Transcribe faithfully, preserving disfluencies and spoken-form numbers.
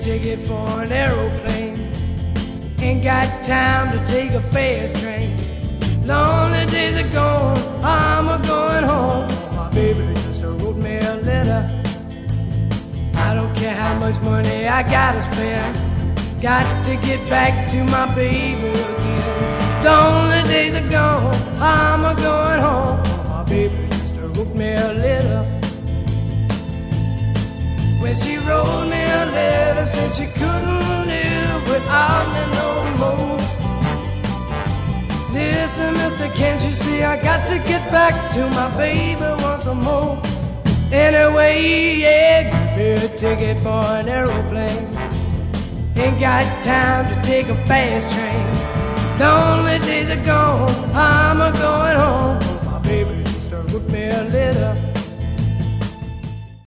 ticket for an aeroplane. Ain't got time to take a fast train. Lonely days are gone, I'm a going home. My baby just wrote me a letter. I don't care how much money I gotta spend, got to get back to my baby again. Lonely days are gone, I'm a going home. My baby just wrote me a letter. When she wrote me a letter, said she couldn't live without me no more. Listen, mister, can't you see I got to get back to my baby once more? Anyway, yeah, give me a ticket for an aeroplane. Ain't got time to take a fast train. Lonely days are gone, I'm a going home. My baby just wrote me a letter.